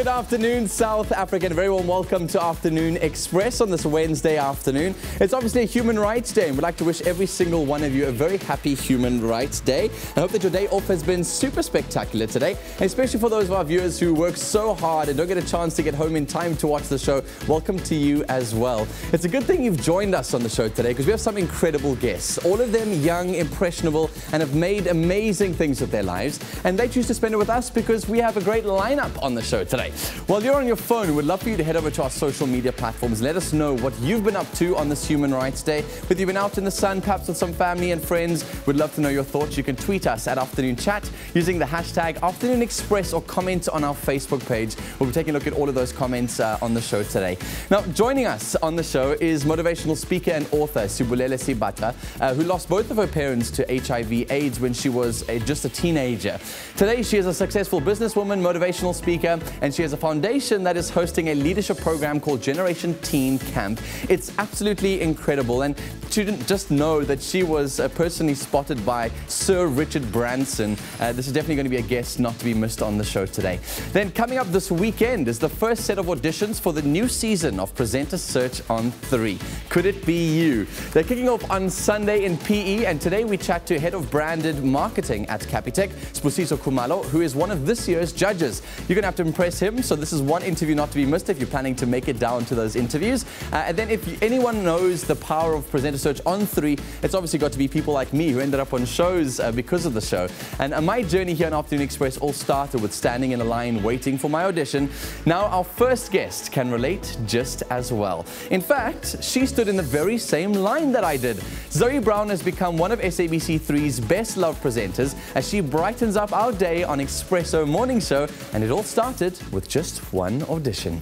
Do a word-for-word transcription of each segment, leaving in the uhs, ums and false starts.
Good afternoon, South Africa, and a very warm welcome to Afternoon Express on this Wednesday afternoon. It's obviously a Human Rights Day, and we'd like to wish every single one of you a very happy Human Rights Day. I hope that your day off has been super spectacular today, and especially for those of our viewers who work so hard and don't get a chance to get home in time to watch the show. Welcome to you as well. It's a good thing you've joined us on the show today because we have some incredible guests, all of them young, impressionable, and have made amazing things with their lives, and they choose to spend it with us because we have a great lineup on the show today. While you're on your phone, we'd love for you to head over to our social media platforms. Let us know what you've been up to on this Human Rights Day. Whether you've been out in the sun, perhaps with some family and friends, we'd love to know your thoughts. You can tweet us at Afternoon Chat using the hashtag Afternoon Express or comment on our Facebook page. We'll be taking a look at all of those comments uh, on the show today. Now, joining us on the show is motivational speaker and author Sibulele Sibata, uh, who lost both of her parents to H I V AIDS when she was a, just a teenager. Today, she is a successful businesswoman, motivational speaker, and she has a foundation that is hosting a leadership program called Generation Teen Camp. It's absolutely incredible, and to just know that she was uh, personally spotted by Sir Richard Branson. Uh, this is definitely going to be a guest not to be missed on the show today. Then coming up this weekend is the first set of auditions for the new season of Presenter Search on three. Could it be you? They're kicking off on Sunday in P E, and today we chat to Head of Branded Marketing at Capitec, Spusiso Khumalo, who is one of this year's judges. You're going to have to impress him, so this is one interview not to be missed if you're planning to make it down to those interviews. Uh, and then if anyone knows the power of Presenter Search on three, it's obviously got to be people like me who ended up on shows uh, because of the show. And uh, my journey here on Afternoon Express all started with standing in a line waiting for my audition. Now our first guest can relate just as well. In fact, she stood in the very same line that I did. Zoe Brown has become one of S A B C three's best loved presenters as she brightens up our day on Expresso Morning Show, and it all started with just one audition.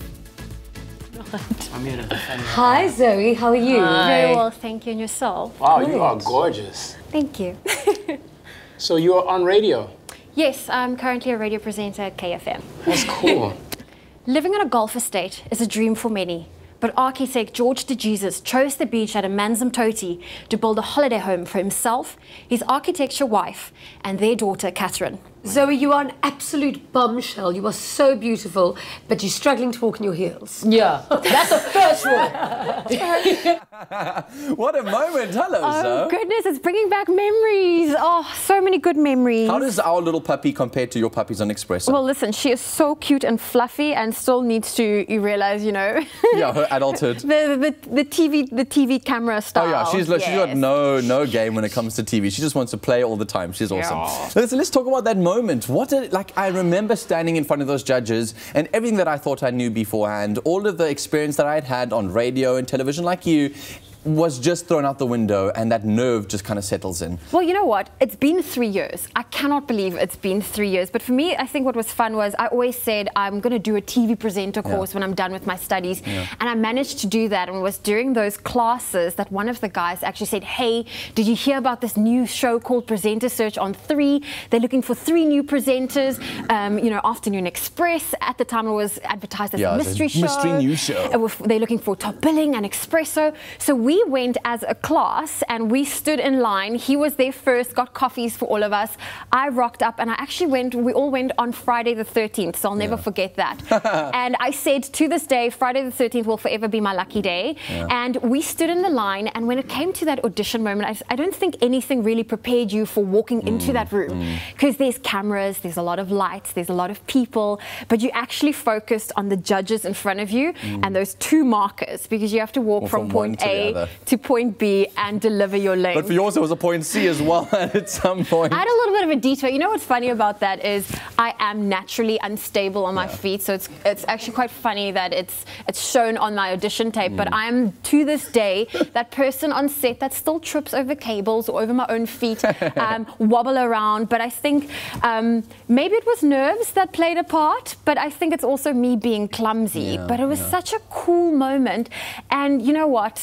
I'm here to defend you. Hi Zoe, how are you? Hi. Very well, thank you, and yourself? Wow, Great. you are gorgeous. Thank you. So you're on radio. Yes, I'm currently a radio presenter at K F M. That's cool. Living on a golf estate is a dream for many, but architect George De Jesus chose the beach at Amanzimtoti to build a holiday home for himself, his architecture wife, and their daughter, Catherine. Zoe, you are an absolute bombshell. You are so beautiful, but you're struggling to walk in your heels. Yeah, that's the first rule. What a moment. Hello, Oh Zoe. goodness, it's bringing back memories. Oh, so many good memories. How does our little puppy compare to your puppies on Expresso? Well, listen, she is so cute and fluffy and still needs to, you realize, you know, yeah, her adulthood. the, the, the T V the T V camera style. Oh yeah, she's, she's got Yes. no no game when it comes to T V. She just wants to play all the time. She's awesome. Yeah. Let's, let's talk about that moment. What a, like I remember standing in front of those judges and everything that I thought I knew beforehand, all of the experience that I had had on radio and television like you, was just thrown out the window, and that nerve just kind of settles in. Well, you know what? It's been three years. I cannot believe it's been three years. But for me, I think what was fun was I always said I'm going to do a T V presenter course Yeah. when I'm done with my studies. Yeah. And I managed to do that. And it was during those classes that one of the guys actually said, hey, did you hear about this new show called Presenter Search on three? They're looking for three new presenters. Um, you know, Afternoon Express. At the time, it was advertised as Yeah, a it's a mystery show. mystery news show. It was- They're looking for top billing and Expresso. So we We went as a class and we stood in line. He was there first, got coffees for all of us. I rocked up and I actually went, we all went on Friday the thirteenth, so I'll never Yeah. forget that. And I said to this day, Friday the thirteenth will forever be my lucky day. Yeah. And we stood in the line, and when it came to that audition moment, I, I don't think anything really prepared you for walking into that room, because there's cameras, there's a lot of lights, there's a lot of people, but you actually focused on the judges in front of you and those two markers, because you have to walk Or from, from point one to the A other. to point B and deliver your lane. But for yours, there was a point C as well at some point. I had a little bit of a detour. You know what's funny about that is I am naturally unstable on my Yeah. feet, so it's it's actually quite funny that it's it's shown on my audition tape. Mm. But I'm to this day that person on set that still trips over cables or over my own feet, um, wobble around. But I think um, maybe it was nerves that played a part, but I think it's also me being clumsy. Yeah, but it was yeah. such a cool moment, and you know what?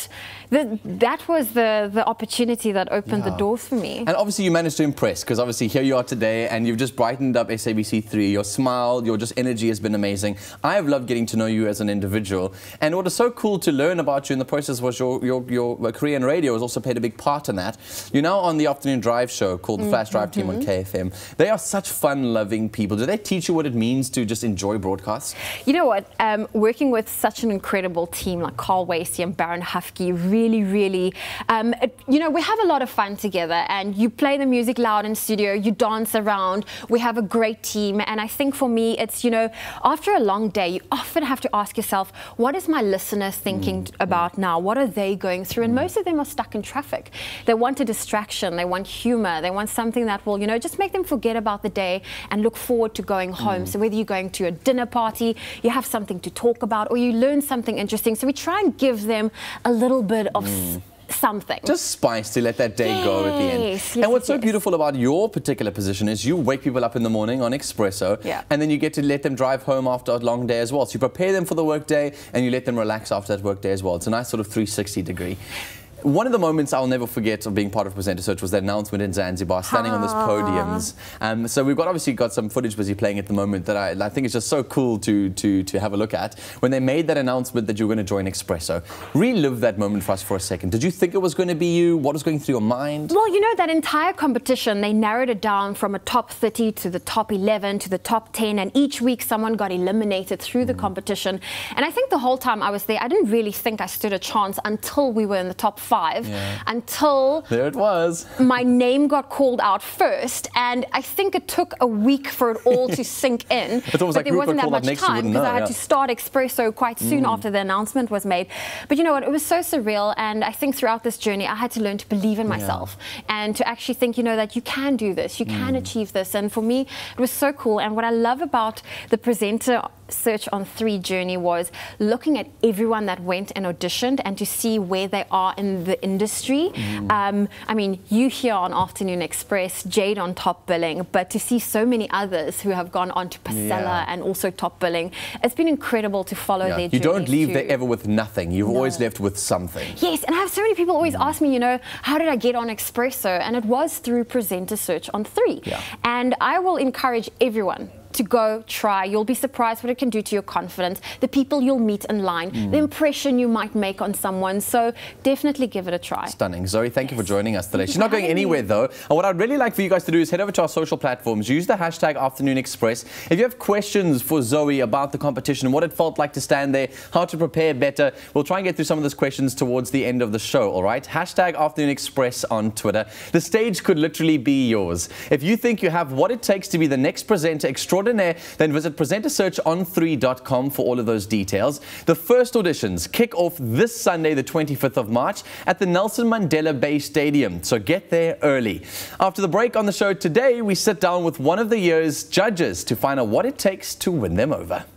the, that was the, the opportunity that opened Yeah. the doors for me. And obviously you managed to impress, because obviously here you are today and you've just brightened up S A B C three. Your smile, your just energy has been amazing. I have loved getting to know you as an individual. And what is so cool to learn about you in the process was your, your, your career in radio has also played a big part in that. You're now on the afternoon drive show called the Flash Drive Team on K F M. They are such fun-loving people. Do they teach you what it means to just enjoy broadcasts? You know what? Um, working with such an incredible team like Carl Wasey and Baron Hufke, really, really, um, it, you know, we have a lot of fun together, and you play the music loud in studio, you dance around, we have a great team. And I think for me, it's, you know, after a long day, you often have to ask yourself, what is my listener thinking mm. about now? What are they going through? And most of them are stuck in traffic. They want a distraction, they want humor, they want something that will, you know, just make them forget about the day and look forward to going home. Mm. So whether you're going to a dinner party, you have something to talk about, or you learn something interesting. So we try and give them a little bit of mm. something. Just spice to let that day yes, go at the end. Yes, and what's yes. so beautiful about your particular position is you wake people up in the morning on Expresso, yeah. and then you get to let them drive home after a long day as well. So you prepare them for the workday and you let them relax after that workday as well. It's a nice sort of three sixty degree. One of the moments I'll never forget of being part of Presenter Search was that announcement in Zanzibar, standing on those podiums. Um, so we've got obviously got some footage busy playing at the moment that I, I think is just so cool to, to, to have a look at. When they made that announcement that you were going to join Expresso, relive that moment for us for a second. Did you think it was going to be you? What was going through your mind? Well, you know, that entire competition, they narrowed it down from a top thirty to the top eleven to the top ten, and each week someone got eliminated through the mm. competition. And I think the whole time I was there, I didn't really think I stood a chance until we were in the top five, yeah. until there it was. My name got called out first, and I think it took a week for it all to sink in. It's almost but like there wasn't that much time because I had yeah. to start Expresso quite soon mm. after the announcement was made. But you know what, it was so surreal, and I think throughout this journey I had to learn to believe in myself yeah. and to actually think, you know, that you can do this, you can mm. achieve this. And for me, it was so cool. And what I love about the Presenter Search on three journey was looking at everyone that went and auditioned and to see where they are in the industry. Mm. Um, I mean, you here on Afternoon Express, Jade on Top Billing, but to see so many others who have gone on to Pasella yeah. and also Top Billing, it's been incredible to follow yeah. their journey. You don't leave too. there ever with nothing. You've no. always left with something. Yes, and I have so many people always mm. ask me, you know, how did I get on Expresso? And it was through Presenter Search on three. Yeah. And I will encourage everyone to go try. You'll be surprised what it can do to your confidence, the people you'll meet in line, mm. the impression you might make on someone. So definitely give it a try. Stunning. Zoe, thank yes. you for joining us today. She's not going anywhere though. And what I'd really like for you guys to do is head over to our social platforms, use the hashtag Afternoon Express. If you have questions for Zoe about the competition, what it felt like to stand there, how to prepare better, we'll try and get through some of those questions towards the end of the show, all right? Hashtag Afternoon Express on Twitter. The stage could literally be yours. If you think you have what it takes to be the next presenter extraordinaire, then visit presenter search on three dot com for all of those details. The first auditions kick off this Sunday, the twenty-fifth of March, at the Nelson Mandela Bay Stadium, so get there early. After the break on the show today, we sit down with one of the year's judges to find out what it takes to win them over.